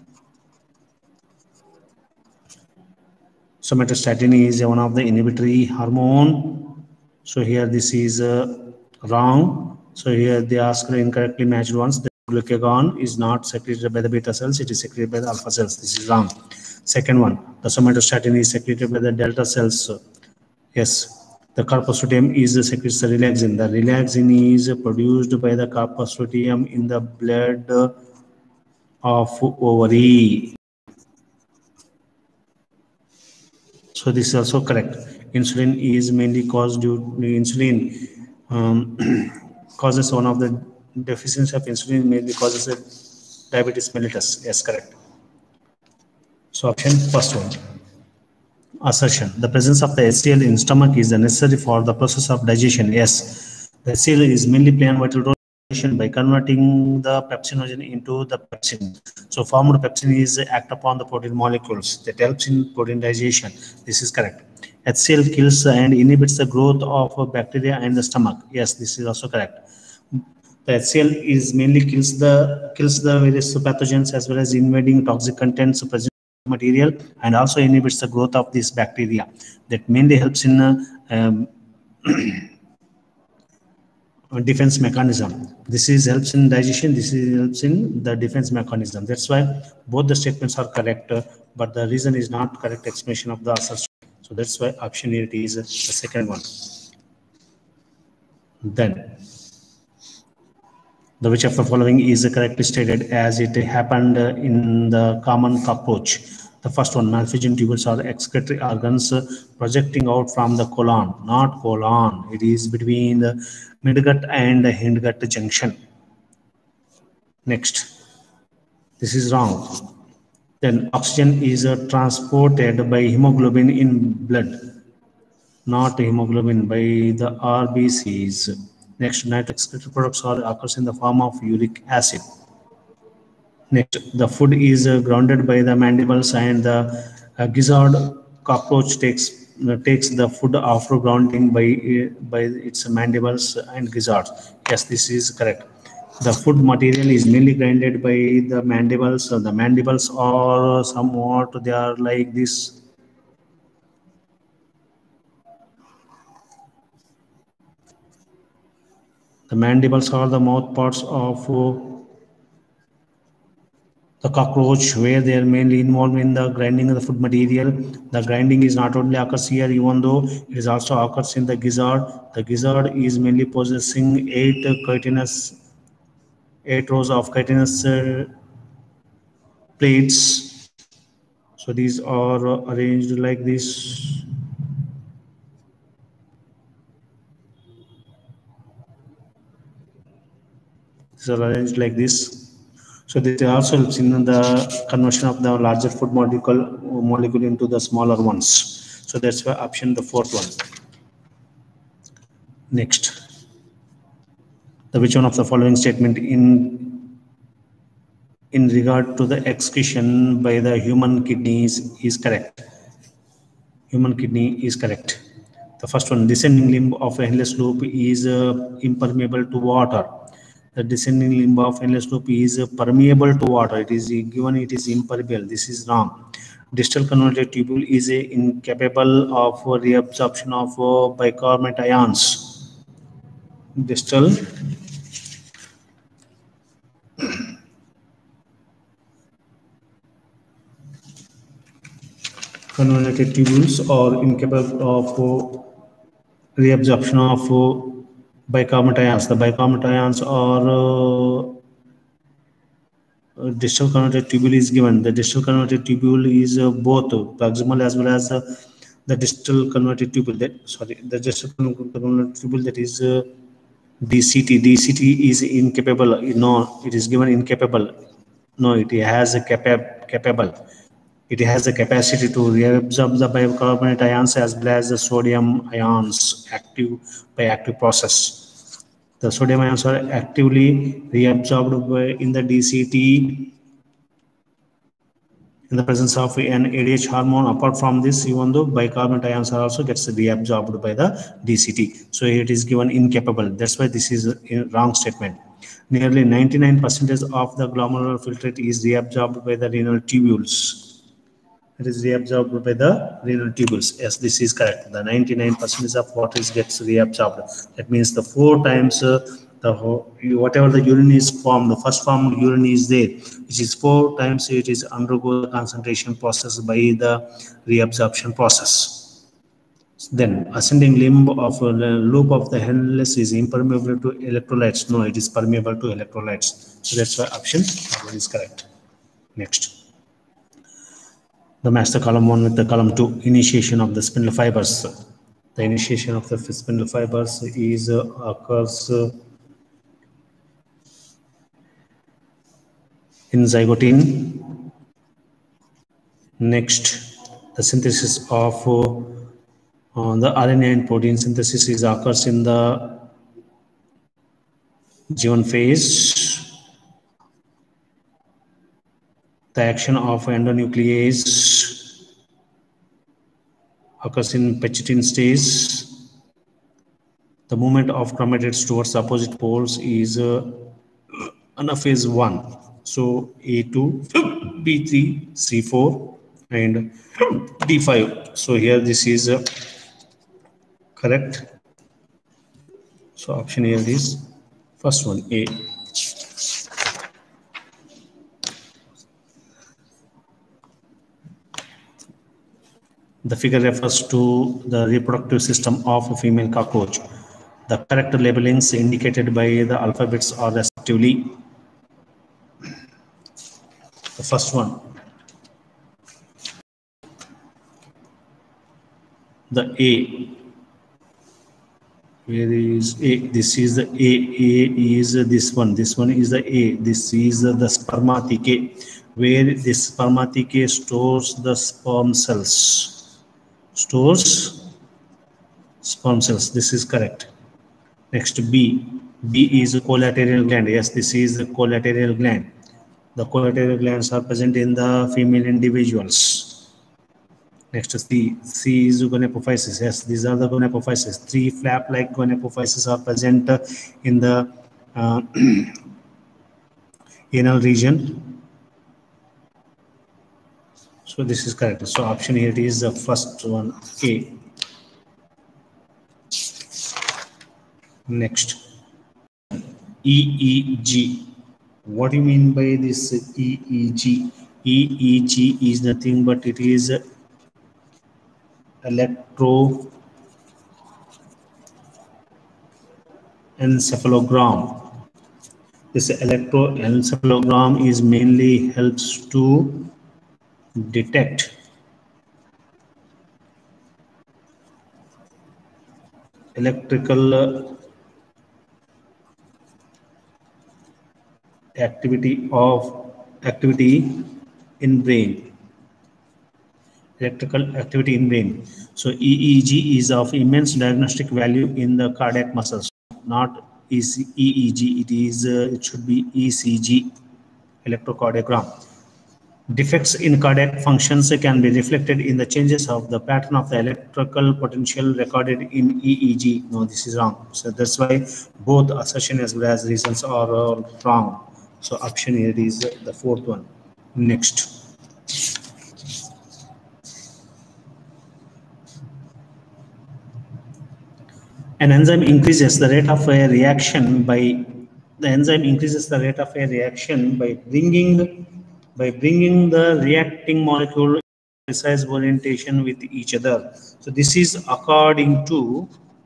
Somatostatin is one of the inhibitory hormone. So here this is wrong. So here they ask the incorrectly matched ones. The glucagon is not secreted by the beta cells. It is secreted by the alpha cells. This is wrong. Second one, the somatostatin is secreted by the delta cells. Yes. The corpus luteum is secretes the relaxin. The relaxin is produced by the corpus luteum in the blood of ovary. So this is also correct. Insulin is mainly caused due to insulin causes one of the deficiency of insulin mainly causes a diabetes mellitus. Yes, correct. So option first one. Assertion: the presence of the HCl in stomach is necessary for the process of digestion. Yes, the HCl is mainly play a vital role by converting the pepsinogen into the pepsin. So formed pepsin is act upon the protein molecules that helps in protein digestion. This is correct. HCl kills and inhibits the growth of bacteria in the stomach. Yes, this is also correct. The HCl is mainly kills the various pathogens as well as invading toxic contents present in the material, and also inhibits the growth of this bacteria. That mainly helps in defense mechanism. This is helps in digestion. This is helps in the defense mechanism. That's why both the statements are correct, but the reason is not correct explanation of the assertion. So that's why option 8 is the second one. Then, the which of the following is correctly stated as it happened in the common cockroach? The first one, malphizian tubules are excretory organs projecting out from the colon, not colon. It is between the midgut and the hindgut junction. Next, this is wrong. Then oxygen is transported by hemoglobin in blood, not hemoglobin by the RBCs. Next, nitric excretory products occurs in the form of uric acid. Next, the food is grounded by the mandibles, and the gizzard cockroach takes the food after grounding by its mandibles and gizzards. Yes, this is correct. The food material is mainly grinded by the mandibles. The mandibles are somewhat, they are like this. The mandibles are the mouth parts of the cockroach, where they are mainly involved in the grinding of the food material. The grinding is not only occurs here, even though it is also occurs in the gizzard. The gizzard is mainly possessing 8 rows of chitinous plates. So these are arranged like this. These are arranged like this. So this also helps in the conversion of the larger food molecule into the smaller ones. So that's why option the fourth one. Next, the which one of the following statement in regard to the excretion by the human kidneys is correct? Human kidney is correct. The first one, descending limb of endless loop is impermeable to water. The descending limb of endless loop is permeable to water. It is given it is impermeable. This is wrong. Distal convoluted tubule is incapable of reabsorption of bicarbonate ions. Distal convoluted tubules are incapable of reabsorption of bicarbonate ions. The bicarbonate ions are distal convoluted tubule is given. The distal convoluted tubule is both proximal as well as the distal convoluted tubule. The distal convoluted tubule, that is DCT. DCT is incapable. No, it is given incapable. No, it has a capable. It has the capacity to reabsorb the bicarbonate ions as well as the sodium ions by active process. The sodium ions are actively reabsorbed in the DCT in the presence of an ADH hormone. Apart from this, even though bicarbonate ions are also gets reabsorbed by the DCT. So it is given incapable. That's why this is a wrong statement. Nearly 99% of the glomerular filtrate is reabsorbed by the renal tubules. It is reabsorbed by the renal tubules. Yes, this is correct. The 99% of what is gets reabsorbed. That means the 4 times whatever the urine is formed, the first formed urine is there, which is 4 times it is undergo the concentration process by the reabsorption process. Then ascending limb of the loop of the Henle is impermeable to electrolytes. No, it is permeable to electrolytes. So that's why option is correct. Next. The match the column 1 with the column 2. Initiation of the spindle fibers. The initiation of the spindle fibers is occurs in zygote. Next, the synthesis of the RNA and protein synthesis is occurs in the G1 phase. The action of endonuclease occurs in Petchitin stage. The movement of chromatids towards opposite poles is anaphase 1. So A2, B3, C4 and D5. So here this is correct. So option here is first one, A. The figure refers to the reproductive system of a female cockroach. The correct labelings indicated by the alphabets are respectively. The first one, the A. Where is A? This is the A. A is this one. This one is the A. This is the spermathecae, where this spermathecae stores the sperm cells. Stores sperm cells. This is correct. Next, B. B is a collateral gland. Yes, this is the collateral gland. The collateral glands are present in the female individuals. Next, C. C is gonapophysis. Yes, these are the gonapophysis. 3 flap-like gonapophysis are present in the anal region. So this is correct. So option here is the first one, A. Next, EEG. What do you mean by this EEG? EEG is nothing but it is electroencephalogram. This electroencephalogram is mainly helps to detect electrical activity in brain. Electrical activity in brain. So EEG is of immense diagnostic value in the cardiac muscles. Not EEG. It should be ECG, electrocardiogram. Defects in cardiac functions can be reflected in the changes of the pattern of the electrical potential recorded in EEG. No, this is wrong. So that's why both assertion as well as reasons are wrong. So option here is the fourth one. Next. An enzyme increases the rate of a reaction by bringing the reacting molecule in precise orientation with each other. So this is according to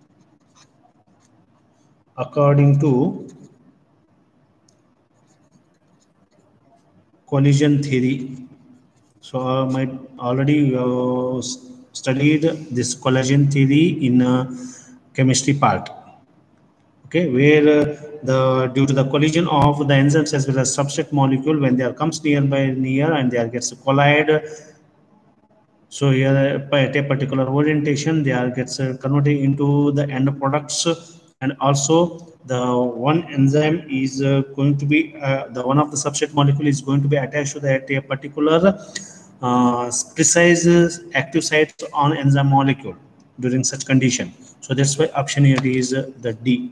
collision theory. So I might already studied this collision theory in chemistry part. Okay, where due to the collision of the enzymes as well as substrate molecule, when they are comes near and they are gets collide. So here at a particular orientation, they are gets converted into the end products, and also the one enzyme is going to be the one of the substrate molecule is going to be attached to that a particular precise active sites on enzyme molecule during such condition. So that's why option here is the D.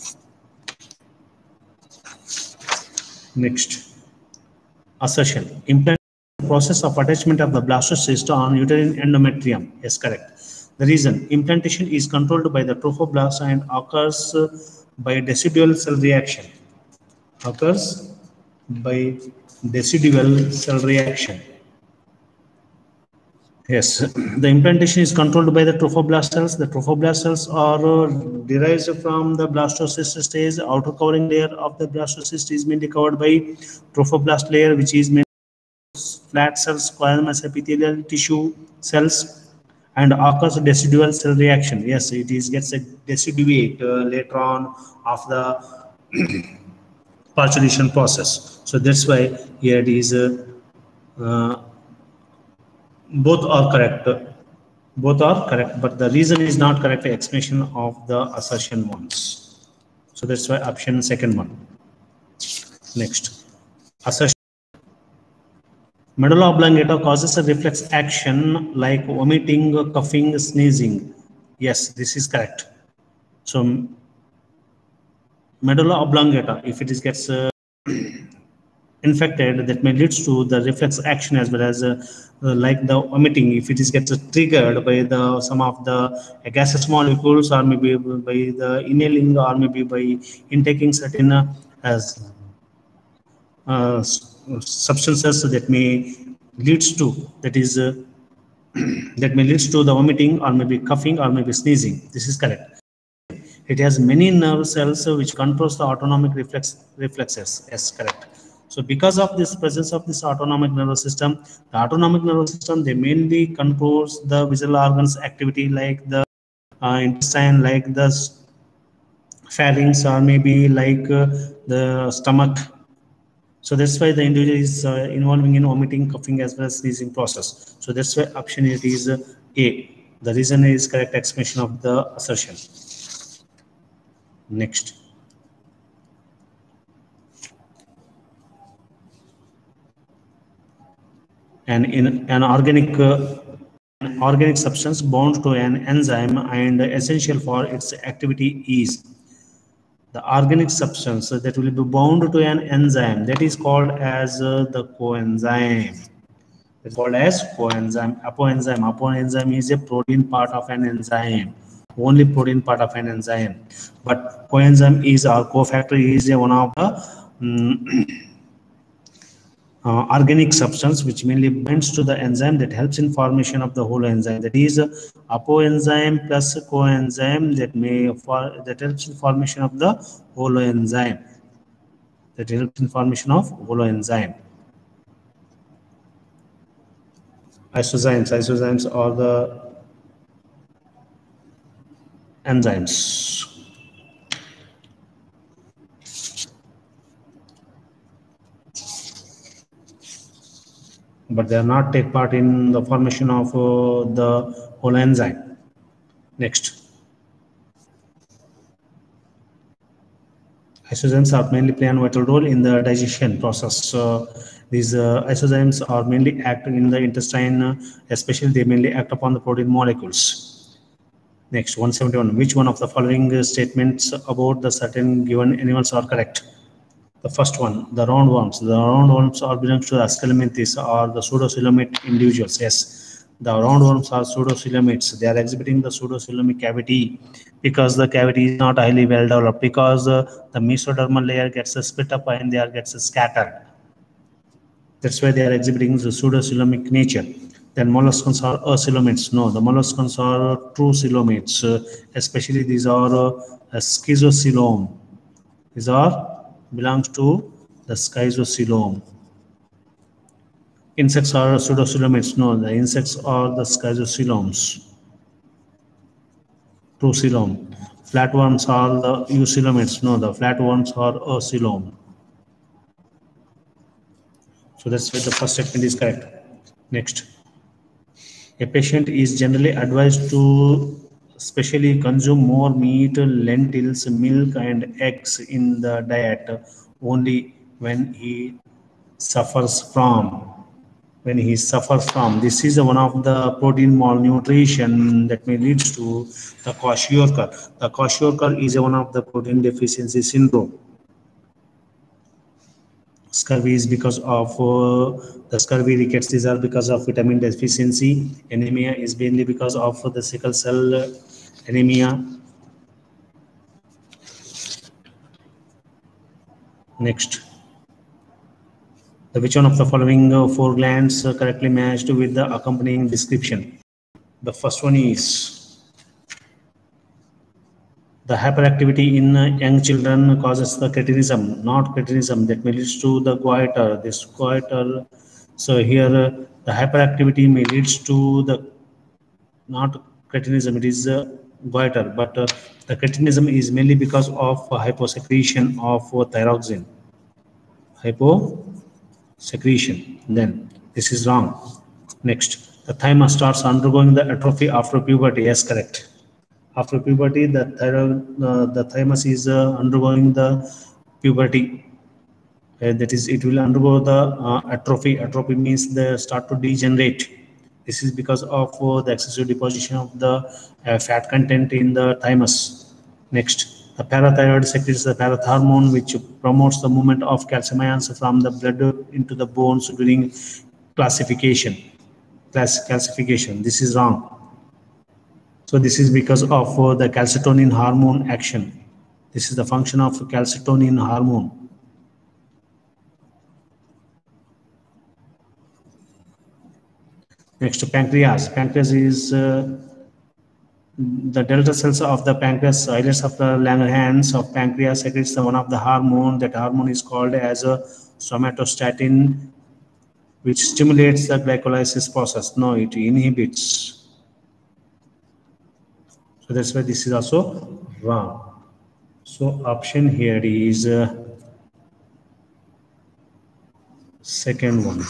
Next, assertion. Implant process of attachment of the blastocyst on uterine endometrium. Yes, correct. The reason, implantation is controlled by the trophoblast and occurs by decidual cell reaction. Yes, the implantation is controlled by the trophoblast cells. The trophoblast cells are derived from the blastocyst stage. The outer covering layer of the blastocyst is mainly covered by trophoblast layer, which is mainly flat cells, squamous epithelial tissue cells, and occurs decidual cell reaction. Yes, it is gets a deciduate later on of the parturition process. So that's why here it is both are correct, but the reason is not correct explanation of the assertion ones. So that's why option second one. Next, assertion. Medulla oblongata causes a reflex action like vomiting, coughing, sneezing. Yes, this is correct. So medulla oblongata, if it is gets infected, that may leads to the reflex action as well as like the vomiting, if it is gets triggered by the some of the gaseous molecules, or maybe by the inhaling, or maybe by intaking certain as substances that may leads to, that is that may leads to the vomiting, or maybe coughing, or maybe sneezing. This is correct. It has many nerve cells which controls the autonomic reflexes. Yes, correct. So because of this presence of this autonomic nervous system, the autonomic nervous system, they mainly controls the visual organs activity like the intestine, like the pharynx, or maybe like the stomach. So that's why the individual is involving in vomiting, coughing, as well as sneezing process. So that's why option it is A. The reason is correct explanation of the assertion. Next. And in an organic substance bound to an enzyme and essential for its activity is the organic substance that will be bound to an enzyme, that is called as the coenzyme. It's called as coenzyme. Apoenzyme is a protein part of an enzyme, only protein part of an enzyme. But coenzyme is, or cofactor is one of the organic substance which mainly binds to the enzyme that helps in formation of the whole enzyme. That is apoenzyme plus coenzyme that helps in formation of the holoenzyme. That helps in formation of holoenzyme. Isozymes are the enzymes. But they are not take part in the formation of the whole enzyme. Next. Isozymes are mainly play a vital role in the digestion process. These isozymes are mainly act in the intestine, especially they mainly act upon the protein molecules. Next, 171. Which one of the following statements about the certain given animals are correct? The first one, the roundworms. The roundworms are belongs to the Asclepiades or the pseudocoelomate individuals. Yes, the roundworms are pseudocoelomates. They are exhibiting the pseudocoelomic cavity because the cavity is not highly well developed, because the mesodermal layer gets split up and they are gets scattered. That's why they are exhibiting the pseudocoelomic nature. Then molluscans are acoelomates. No, the molluscans are true coelomates. Especially these are schizocoelom. These are belongs to the schizocoelom. Insects are pseudocoelomates. No, the insects are the schizocoeloms. True coelom. Flatworms are the eucoelomates. No, the flatworms are acoelom. So that's why the first statement is correct. Next. A patient is generally advised to specially consume more meat, lentils, milk, and eggs in the diet only when he suffers from. This is one of the protein malnutrition that may lead to the kwashiorkor. The kwashiorkor is one of the protein deficiency syndrome. Scurvy is because of the scurvy rickets. These are because of vitamin deficiency. Anemia is mainly because of the sickle cell anemia. Next, which one of the following four glands correctly matched with the accompanying description? The first one is the hyperactivity in young children causes the cretinism, not cretinism, that may lead to the goiter. This goiter. So here the hyperactivity may lead to the not cretinism, it is goiter, but the cretinism is mainly because of hyposecretion of thyroxine. Hyposecretion. Then this is wrong. Next, the thymus starts undergoing the atrophy after puberty. Yes, correct. After puberty, the thymus is undergoing the puberty. that is, it will undergo the atrophy. Atrophy means they start to degenerate. This is because of the excessive deposition of the fat content in the thymus. Next, the parathyroid secretes the parathormone, which promotes the movement of calcium ions from the blood into the bones during classification. Calcification. This is wrong. So this is because of the calcitonin hormone action. This is the function of calcitonin hormone. Next, pancreas. Pancreas is the delta cells of the pancreas, islets of the Langerhans of pancreas secretes one of the hormone. That hormone is called as a somatostatin, which stimulates the glycolysis process. No, it inhibits. So that's why this is also wrong. So option here is second one.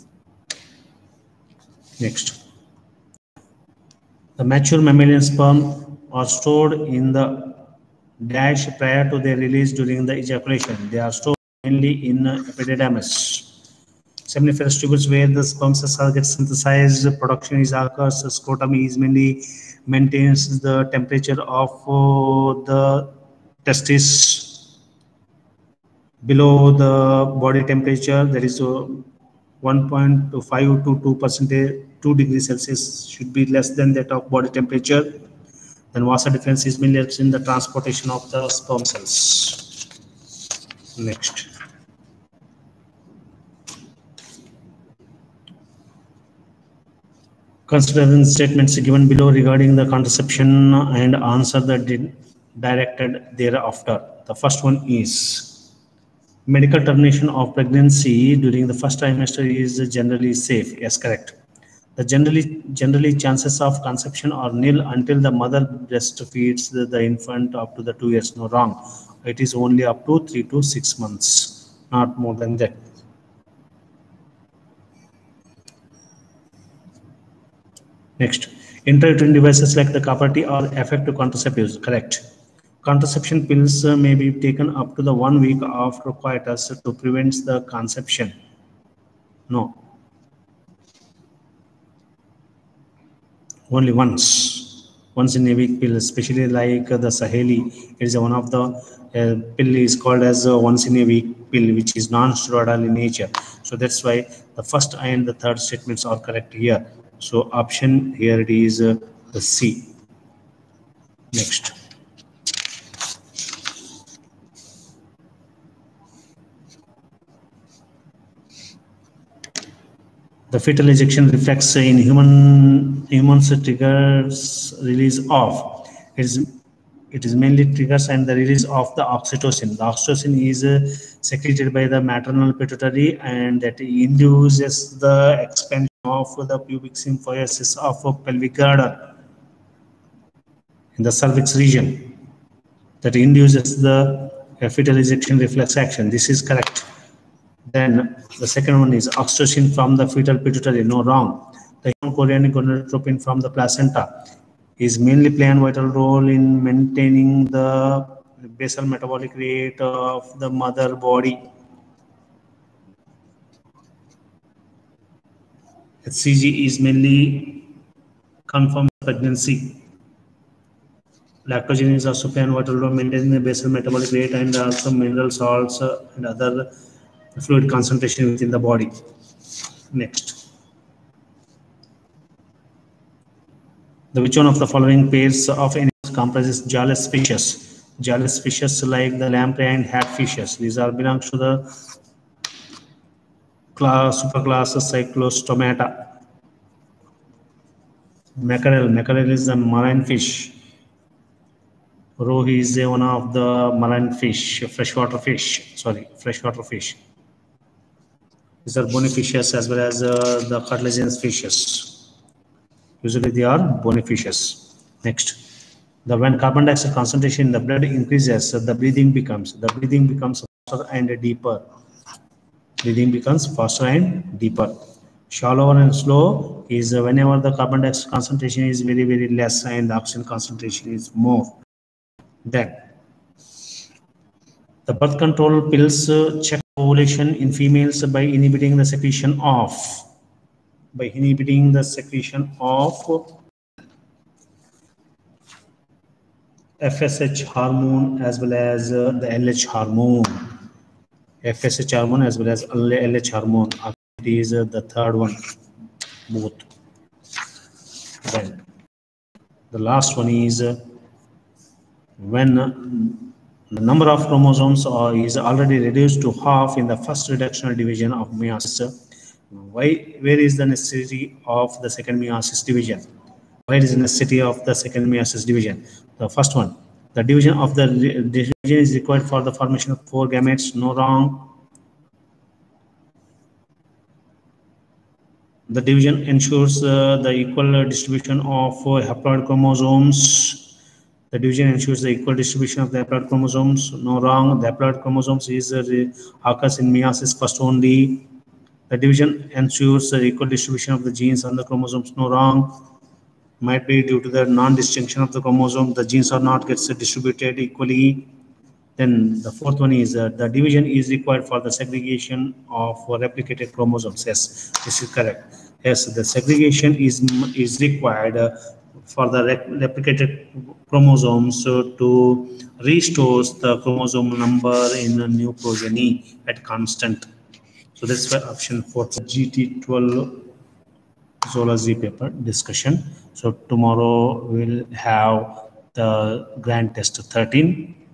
Next, the mature mammalian sperm are stored in the dash prior to their release during the ejaculation. They are stored mainly in epididymis. Seminiferous tubules where the sperm cells get synthesized, production is occurs. Scrotum is mainly maintains the temperature of the testis below the body temperature. That is 1.5 to 2 degrees Celsius should be less than that of body temperature. Then vasa difference is mainly in the transportation of the sperm cells. Next. Consider the statements given below regarding the contraception and answer the directed thereafter. The first one is medical termination of pregnancy during the first trimester is generally safe. Yes, correct. The generally chances of conception are nil until the mother breastfeeds the infant up to the 2 years. No, wrong. It is only up to 3 to 6 months, not more than that. Next, intrauterine devices like the copper T are effective contraceptives. Correct. Contraception pills may be taken up to the 1 week after coitus to prevent the conception. No. Only once in a week pill, especially like the Saheli. It is one of the pill is called as once in a week pill, which is non-steroidal in nature. So that's why the first and the third statements are correct here. So option here it is the C. Next. The fetal ejection reflex in humans triggers release of. It is mainly triggers and the release of the oxytocin. The oxytocin is secreted by the maternal pituitary and that induces the expansion of the pubic symphysis of a pelvic girdle in the cervix region. That induces the fetal ejection reflex action. This is correct. Then the second one is oxytocin from the fetal pituitary. No, wrong. The human chorionic gonadotropin from the placenta is mainly play a vital role in maintaining the basal metabolic rate of the mother body. HCG is mainly confirmed pregnancy. Lactogen is also play a vital role maintaining the basal metabolic rate and also mineral salts and other fluid concentration within the body. Next. Which one of the following pairs of animals comprises jawless fishes? Jawless fishes like the lamprey and hatfishes. These are belongs to the superclass Cyclostomata. Mackerel is a marine fish. Rohi is one of the marine fish, freshwater fish. These are bony fishes as well as the cartilaginous fishes. Usually they are bony fishes. Next. When carbon dioxide concentration in the blood increases, the breathing becomes faster and deeper. Shallower and slow is whenever the carbon dioxide concentration is very, very less and the oxygen concentration is more. Then the birth control pills check ovulation in females by inhibiting the secretion of FSH hormone as well as the LH hormone. FSH hormone as well as LH hormone. It is the third one, both. Then the last one is when the number of chromosomes is already reduced to half in the first reductional division of meiosis. Where is the necessity of the second meiosis division? Where is the necessity of the second meiosis division? The first one, the division of the division is required for the formation of 4 gametes. No, wrong. The division ensures the equal distribution of haploid chromosomes. The division ensures the equal distribution of the haploid chromosomes. No, wrong. The haploid chromosomes is occurs in meiosis first only. The division ensures the equal distribution of the genes on the chromosomes. No, wrong. Might be due to the non-distinction of the chromosome. The genes are not gets distributed equally. Then the fourth one is the division is required for the segregation of replicated chromosomes. Yes, this is correct. Yes, the segregation is required for the replicated chromosomes to restore the chromosome number in a new progeny at constant. So that's why option 4, GT12 zoology paper discussion. So tomorrow we'll have the grand test 13.